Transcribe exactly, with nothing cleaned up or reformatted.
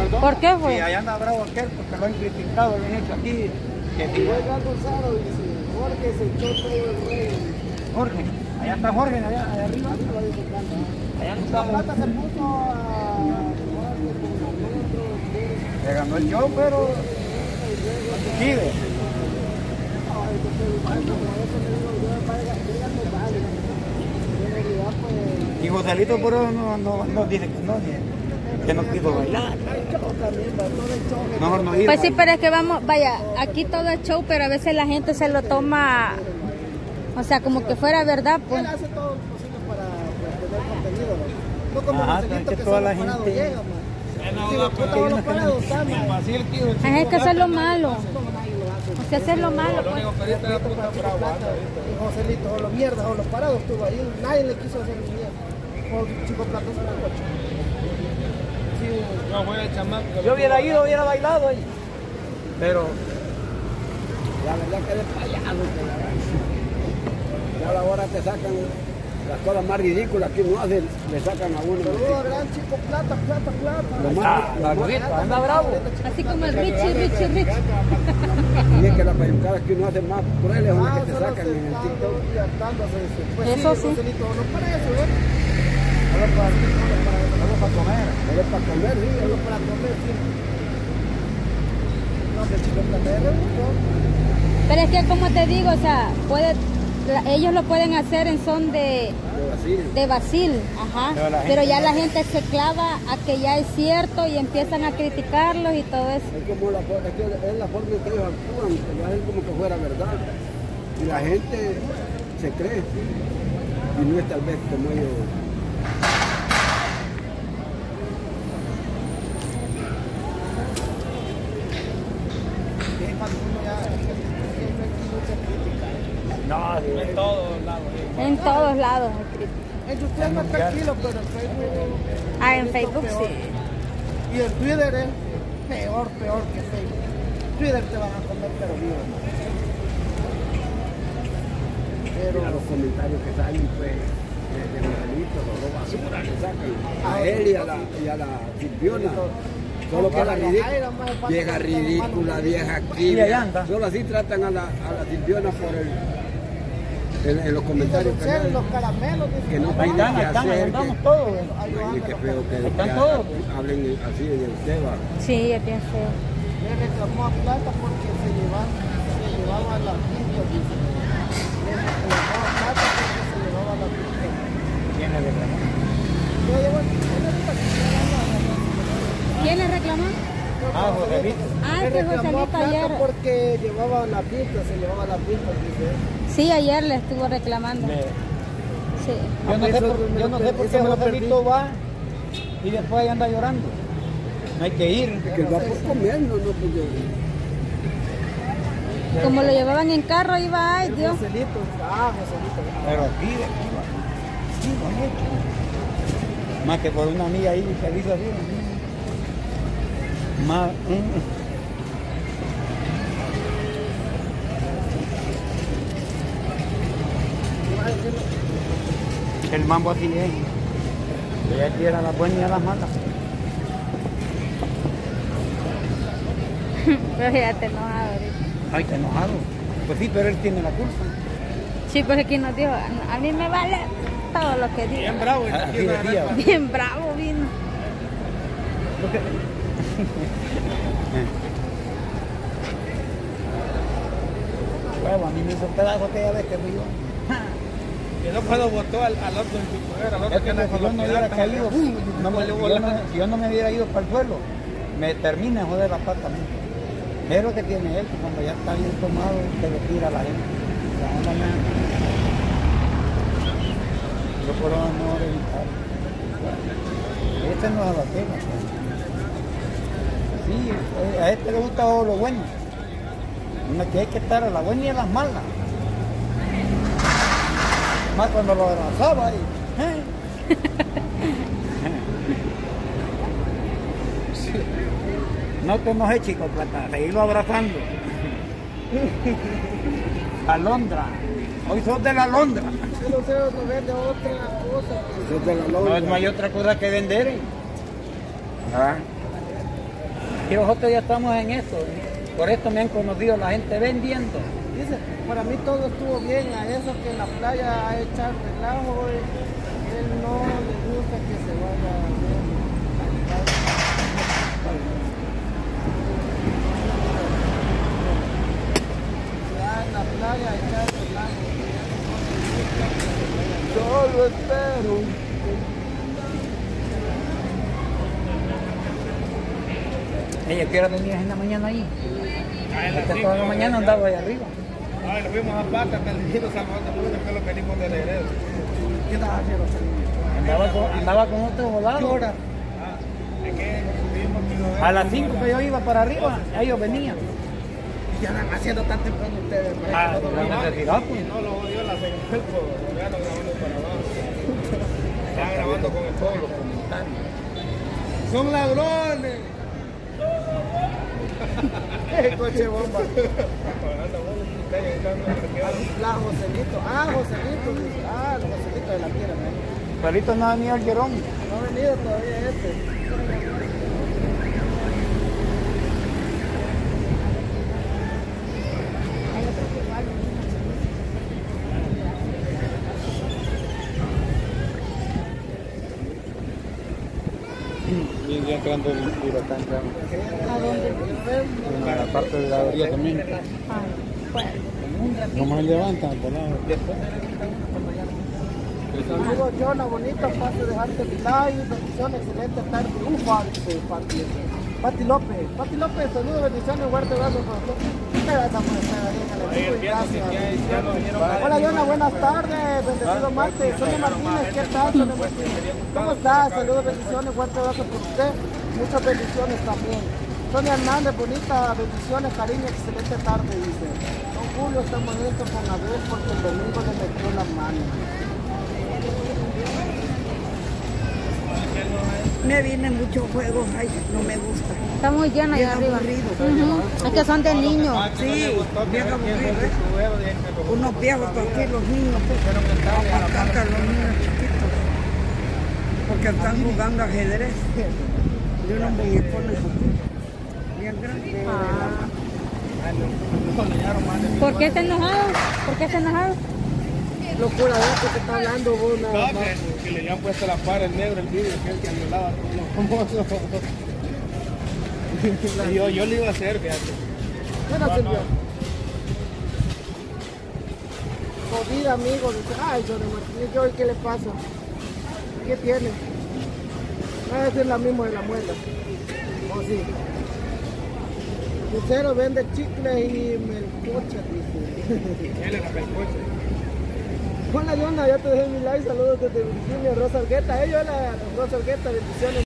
perdón. ¿Por qué fue? Sí, allá anda bravo aquel porque lo han criticado, lo han hecho aquí. Que si Jorge se echó todo el rey. Jorge, allá está Jorge, allá, allá arriba. Allá no está. La plata se puso a... Se ganó el show, pero... Vive. Y Joselito por eso no, no, no dice que no, que no quiso bailar. Mejor no ir. Pues sí, pero es que vamos, vaya, aquí todo es show, pero a veces la gente se lo toma, o sea, como que fuera verdad, pues. Él hace todo lo posible para tener contenido, ¿no? No como Ajá, Joselito, que que toda solo la parado gente... llega, man. Si los putas son los parados, están, man. Es que eso es lo malo. O sea, eso es lo malo, pues. Y Joselito, o los mierdas, o los parados estuvo ahí. Nadie le quiso hacer ni mierda. O Chico Platos era ocho. No, fue el chamaco. Yo hubiera ido, hubiera bailado ahí. Pero... La verdad que eres payaso. Ya a la hora te sacan las cosas más ridículas que uno hace, le sacan a uno. Saludos, gran Chico Plata, plata, plata. Lo más, La gorrita, anda bravo. Así como el Richie, Richie, Richie. y es que las payucadas que uno hace más crueles son las que te sacan en el TikTok. Eso sí. No para eso, ¿eh? Solo para, solo para comer. Pero es para comer, sí. Solo para comer, sí. No, que Chico Plata es rebusco. Pero es que como te digo, o sea, puede, ellos lo pueden hacer en son de, Pero así. de vacil, ajá. Pero la Pero gente ya no- la gente se clava a que ya es cierto y empiezan a criticarlos y todo eso. Es como la, es que es la forma en que ellos actúan, que lo hacen como que fuera verdad. Y la gente se cree. Y no es tal vez como ellos. No, en todos lados. En todos lados hay críticas. En YouTube es más tranquilo, pero en Facebook... Ah, en es Facebook peor. sí. Y en Twitter es peor, peor que Facebook. Twitter te van a comer, pero vivo. Pero... Mira los comentarios que salen, pues, de, de Joselito, los basura le sacan a él y a la, y a la Silviona. Solo para ridícula, vieja ridícula, vieja aquí. Y ahí anda. Solo así tratan a la, a la Silviona por el, en, en los comentarios que, Dicen, no, los caramelos, dicen, que no Ahí tienen están, que ahí están, ahí hacer. andamos Que, todos. ay, qué feo que, que Están todos. hablen así de usted, va. Sí, es bien feo. le reclamó a Plata porque se llevaban, se llevaba la pinta, dice. Le reclamó a Plata porque se llevaba la pinta. ¿Quién le reclamó? Yo llevo el ¿Quién le reclamó? Ah, Joselito. Ah, Le que reclamó a Joselito Plata ayer. porque llevaba la pinta, se llevaba la pinta, dice. Sí, ayer le estuvo reclamando. Me- Sí. Yo no sé Eso por, me yo lo no sé perdí, por qué eso me lo Joselito va y después ahí anda llorando. No hay que ir. Que va por comer, no, no, porque Como lo llevaban en carro, iba, ay Dios. Joselito, ah, Joselito. Pero aquí, de aquí va. Sí, con hecho. Más que por una amiga ahí que hizo así. Más. mm. El mambo así es. Ella quiere a las buenas y a las malas. Pero ya te enojado ahorita. Ay, está enojado. Pues sí, pero él tiene la culpa. Sí, pues aquí nos dijo, a a mí me vale todo lo que diga. bravo. Así decía. Bien bravo vino. Huevo, a mí me hizo pedazo aquella vez que fui yo. Que no puedo votar al, al otro en su poder, al otro Es que que anda si con yo los no hubiera piratas, caído, uh, no me- valió si, bola. yo no, si yo no me hubiera ido para el suelo, me termina de joder la pata a mí. Es lo que tiene él, que cuando ya está bien tomado, se le tira a la gente. La onda me... Yo por ahora no voy a evitar. Este no es la pena. Sí, eh, a este le gusta todo lo bueno. Una que hay que estar a la buena y a las malas. Más cuando lo abrazaba y... ¿eh? No te enojes, chico, plata, seguirlo abrazando. Alondra. Hoy sos de la alondra. Yo no sé, no ver de otra cosa. eso es de la No, lona. no hay otra cosa que vender. ¿eh? Ah. Y nosotros ya estamos en esto. Por esto me han conocido la gente vendiendo. Dice, para mí todo estuvo bien, a eso que en la playa a echar relajo, eh, él no le gusta que se vaya a ver. Ya en la playa a echar relajo. Solo espero. Ella quiere venir en la mañana ahí. Ah, en las Esta cinco, toda la mañana andaba ahí arriba. Ay, nos fuimos a pata hasta el Nido Salvador de Luna, que lo venimos de regreso. ¿Qué estás haciendo? Andaba con, andaba con otro volado. Ah, es que subimos aquí, A las cinco que yo iba para arriba, ellos venían. Ya andan haciendo tan temprano ustedes. Ah, la necesidad, pues. no lo jodió la señal, pues, ya no grabando para abajo. Están grabando con todos los comentarios. ¡Son ladrones! ¡Qué coche bomba! La Joselito. Ah, Joselito. Dice. Ah, el Joselito de la tierra. ¿no? Perito no ha venido al Querón. No ha venido todavía este. Y ya entrando el huracán, ¿A dónde? en la parte de la orilla también. Ah, bueno. No más levantan por lado. Saludos, Jonah, bonito, paso de dejarte mi like, bendiciones, excelente tarde. Ufa, dice Pati. Pati López, Pati López, saludos, bendiciones, guarde brazos para nosotros. Gracias por estar ahí en el equipo y gracias. Hola, Jonah, buenas tardes, bendecido martes. Sonia Martínez, ¿qué tal, Sonia Martínez? ¿Cómo estás? Saludos, bendiciones, guarde brazos por usted. Muchas bendiciones también. Sonia Hernández, bonita, bendiciones, cariño, excelente tarde, dice. Don Julio, estamos en esto con Abel porque el domingo le metió la mano. Me vienen muchos juegos, ay, no me gusta. Está muy lleno ahí Bien arriba. aburrido. Ujú. Es que son de niños. Sí, bien aburrido, ¿eh? Unos viejos aquí, los niños, pues, bastante los niños chiquitos, porque están jugando ajedrez de unos muñecones bien grandes. Ah. ¿Por qué está enojado? ¿Por qué está enojado? Locura, de esto que está hablando vos nada más. Que, que le habían puesto la par el negro, el vidrio, que es el que violaba a todos los famosos. Y yo, yo le iba a hacer, fíjate. Buena, Silvia. Jodida, amigo. Dice, ay, Johnny Martínez, ¿yo qué le pasa? ¿Qué tiene? Va a ser la misma de la muela. ¿O sí? Lucero vende chicle y melcocha, dice. Él era el coche. Hola, Yona, ya te dejé mi like. Saludos desde Virginia, Rosa Argueta. Ellos, la Rosa Argueta, bendiciones.